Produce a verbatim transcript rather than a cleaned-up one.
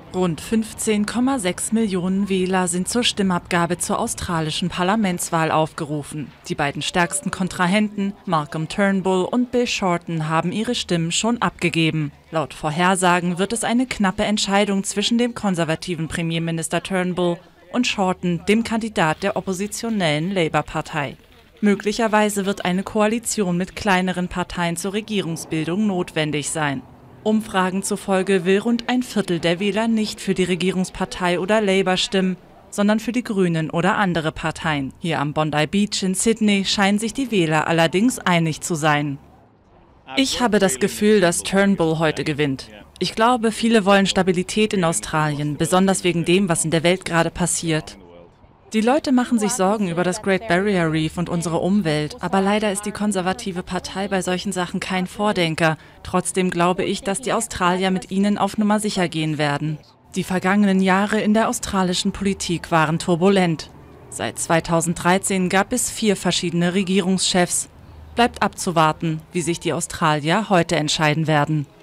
Rund fünfzehn Komma sechs Millionen Wähler sind zur Stimmabgabe zur australischen Parlamentswahl aufgerufen. Die beiden stärksten Kontrahenten, Malcolm Turnbull und Bill Shorten, haben ihre Stimmen schon abgegeben. Laut Vorhersagen wird es eine knappe Entscheidung zwischen dem konservativen Premierminister Turnbull und Shorten, dem Kandidat der oppositionellen Labour-Partei. Möglicherweise wird eine Koalition mit kleineren Parteien zur Regierungsbildung notwendig sein. Umfragen zufolge will rund ein Viertel der Wähler nicht für die Regierungspartei oder Labour stimmen, sondern für die Grünen oder andere Parteien. Hier am Bondi Beach in Sydney scheinen sich die Wähler allerdings einig zu sein. Ich habe das Gefühl, dass Turnbull heute gewinnt. Ich glaube, viele wollen Stabilität in Australien, besonders wegen dem, was in der Welt gerade passiert. Die Leute machen sich Sorgen über das Great Barrier Reef und unsere Umwelt, aber leider ist die konservative Partei bei solchen Sachen kein Vordenker. Trotzdem glaube ich, dass die Australier mit ihnen auf Nummer sicher gehen werden. Die vergangenen Jahre in der australischen Politik waren turbulent. Seit zweitausenddreizehn gab es vier verschiedene Regierungschefs. Bleibt abzuwarten, wie sich die Australier heute entscheiden werden.